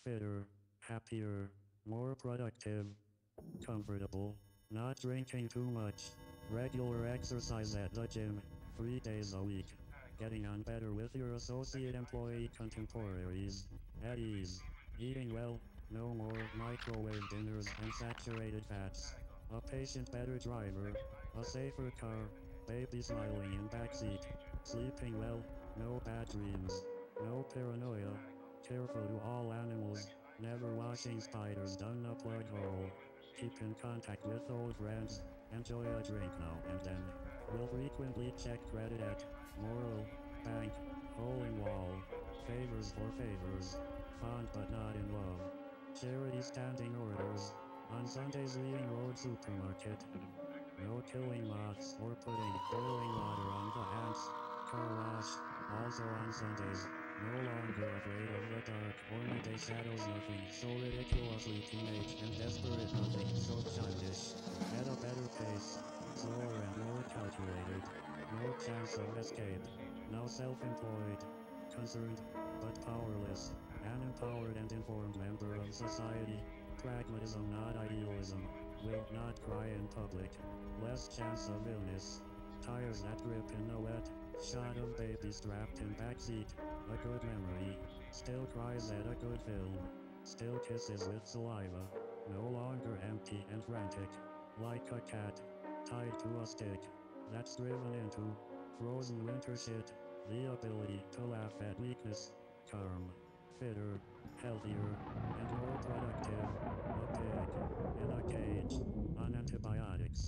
fitter, happier, more productive, comfortable, not drinking too much, regular exercise at the gym, 3 days a week, getting on better with your associate employee contemporaries, at ease, eating well, no more microwave dinners and saturated fats, a patient better driver, a safer car, baby smiling in backseat, sleeping well, no bad dreams, no paranoia, careful to all animals, never washing spiders down a plug hole, keep in contact with old friends, enjoy a drink now and then, will frequently check credit at Moral, Bank, Hole in Wall, favors for favors, fond but not in love, charity standing orders, on Sundays leading road supermarket, no killing moths or putting boiling water on the ants, car wash, also on Sundays, no longer afraid of the dark or midday shadows, nothing so ridiculously teenage and desperate, nothing so childish, at a better pace, slower and more calculated, no chance of escape, now self-employed, concerned, but powerless, an empowered and informed member of society, pragmatism not idealism, will not cry in public, less chance of illness, tires that grip in a wet, shot of baby strapped in backseat, a good memory, still cries at a good film, still kisses with saliva, no longer empty and frantic, like a cat, tied to a stick, that's driven into, frozen winter shit, the ability to laugh at weakness, calm, fitter, healthier, and more productive, a pig, in a cage, on antibiotics.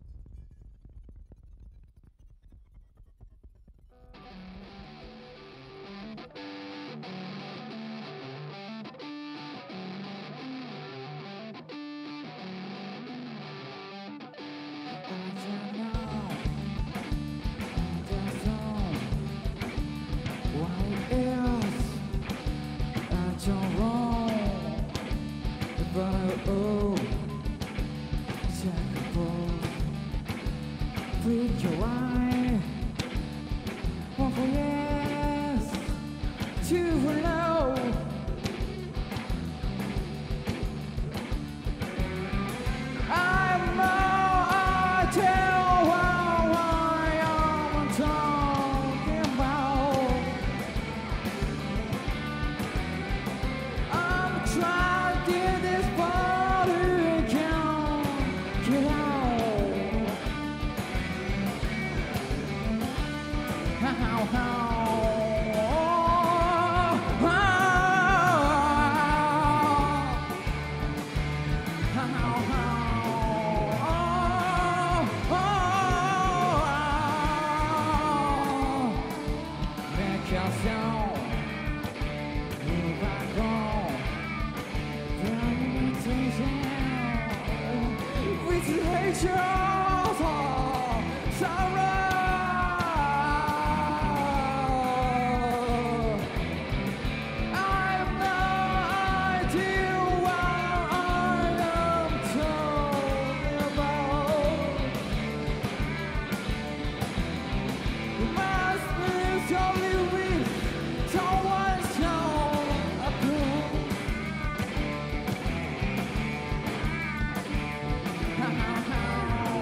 With your eye, one for yes, two for no. I have no idea what I'm talking about. I'm trying to get this body can't get out. How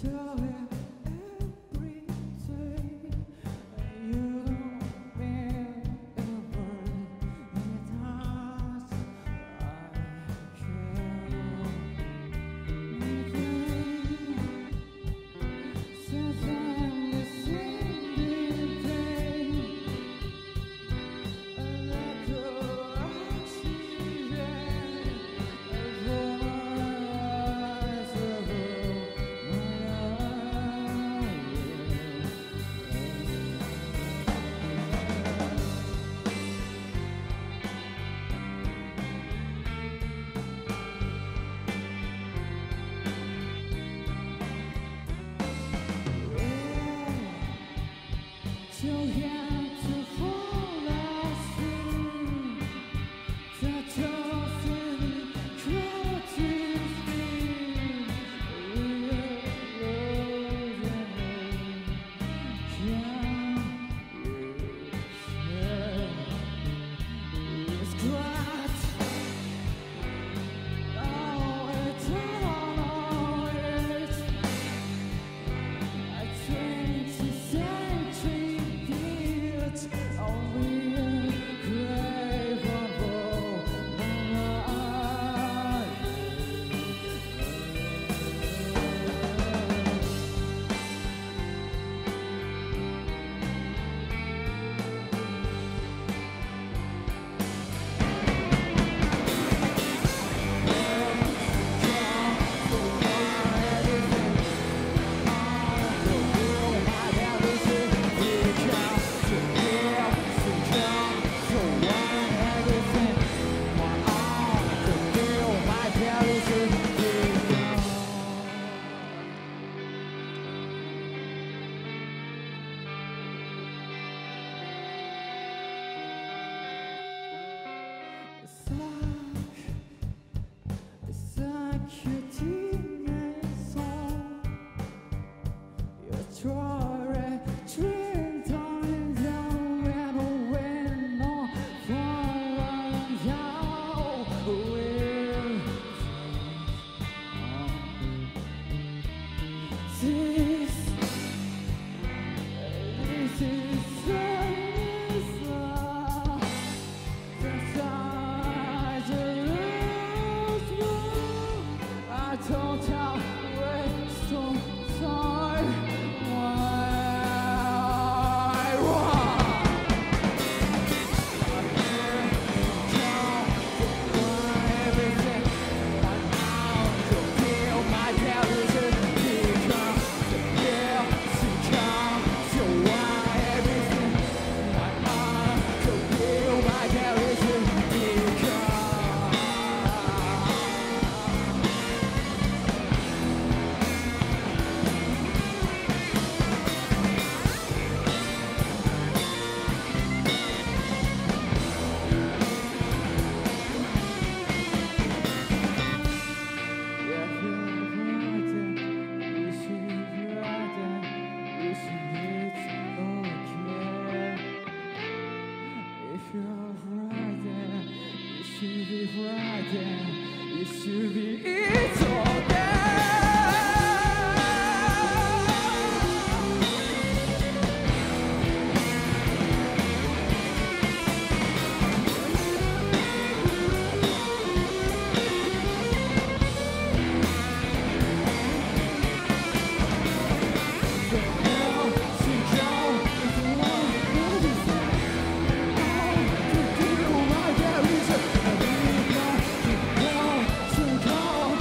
Call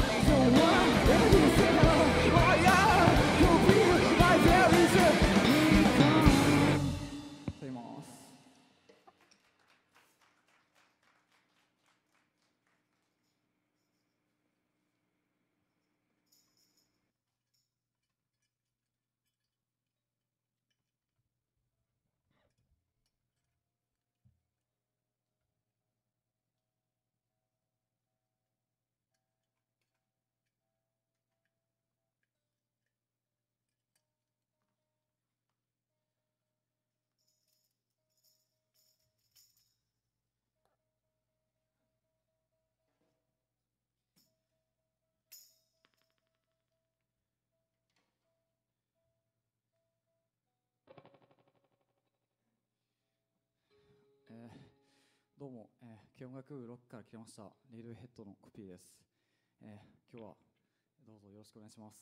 どうも、軽音楽部ロックから来ましたレイドヘッドのコピーです。今日はどうぞよろしくお願いします。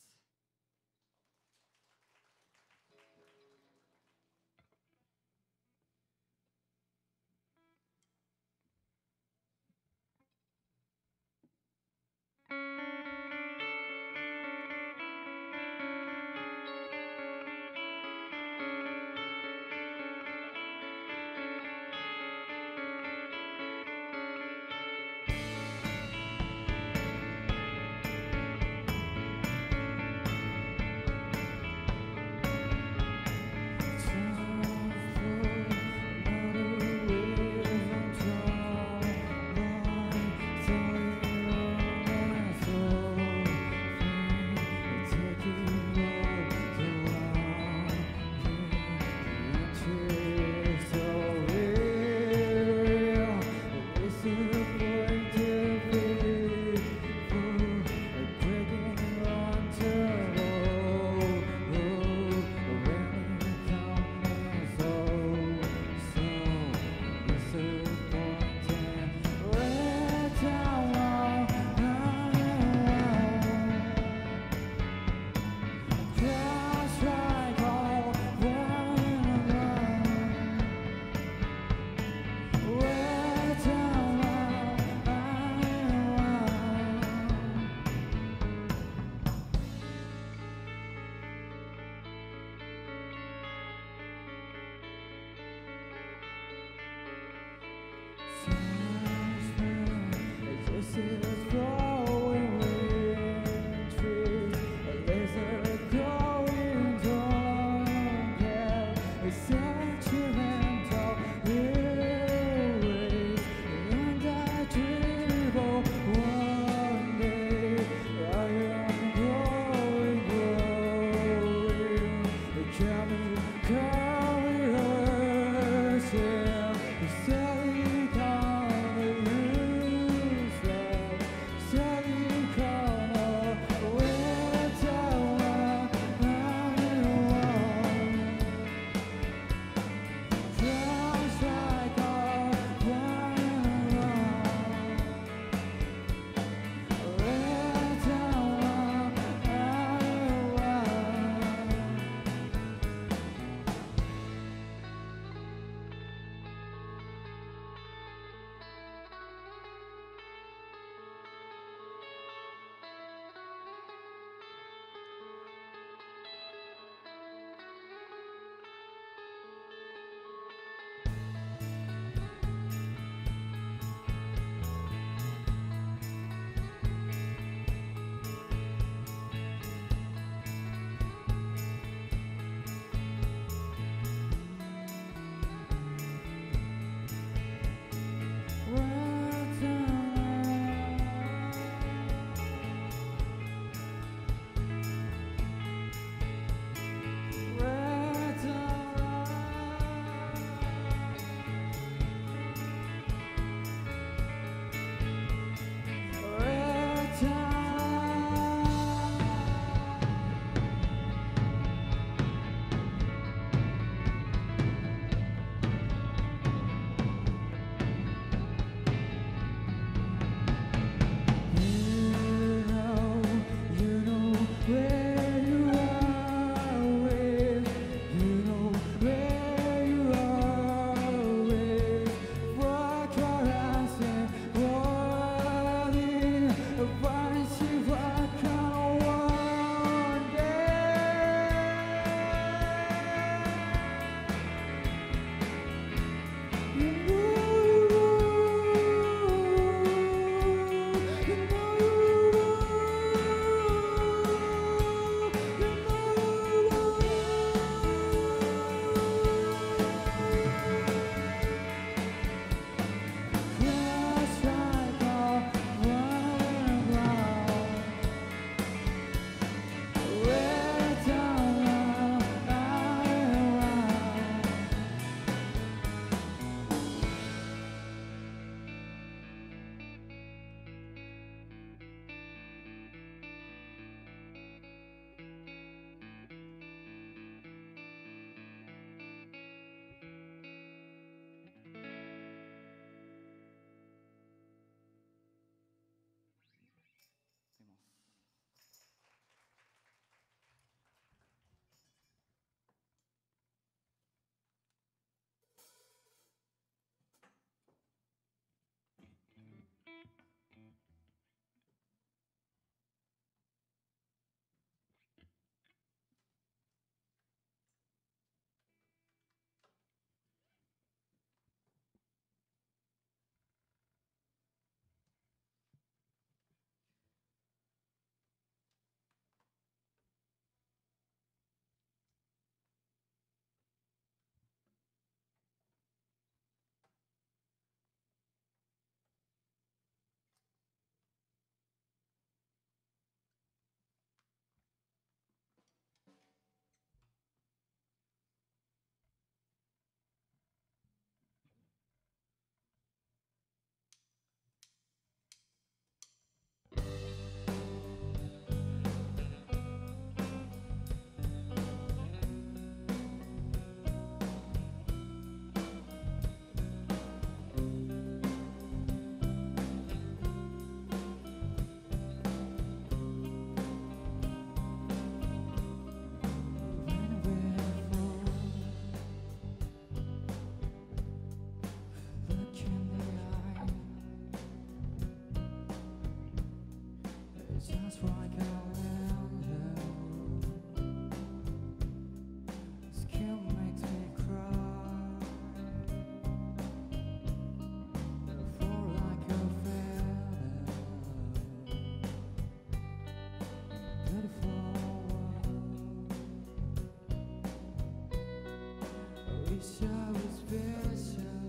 wish I was special,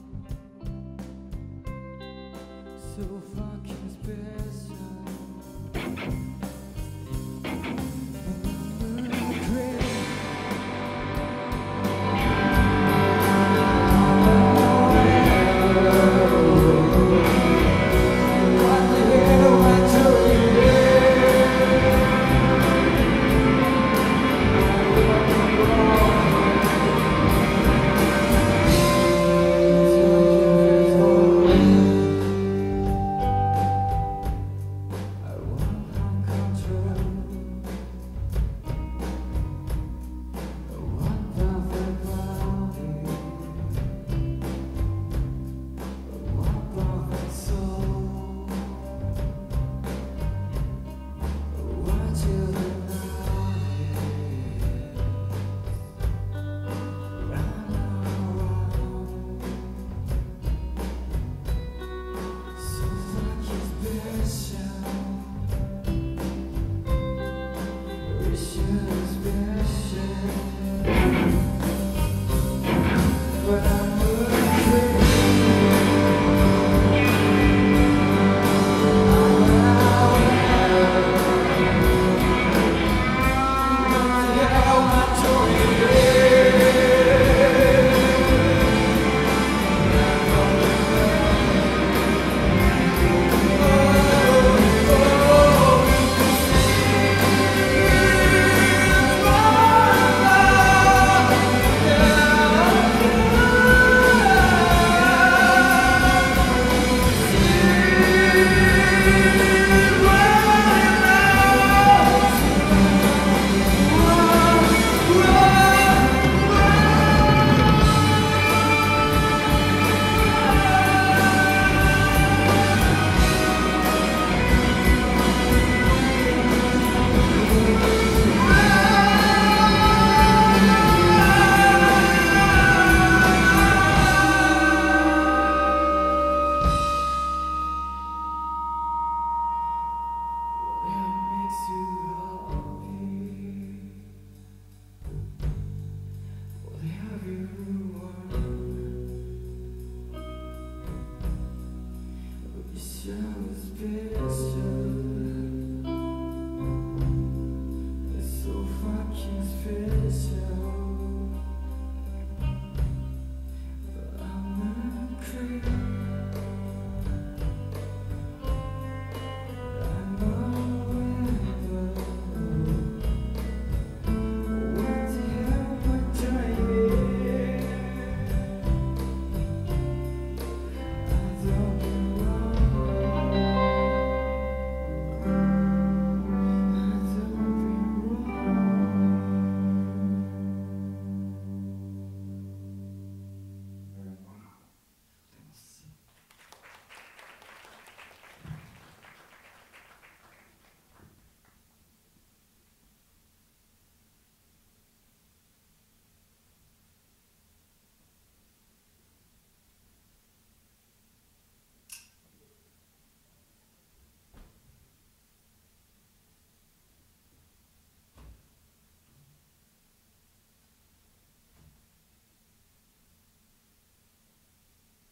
so fucking special.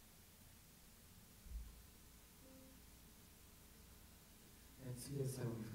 次で最後に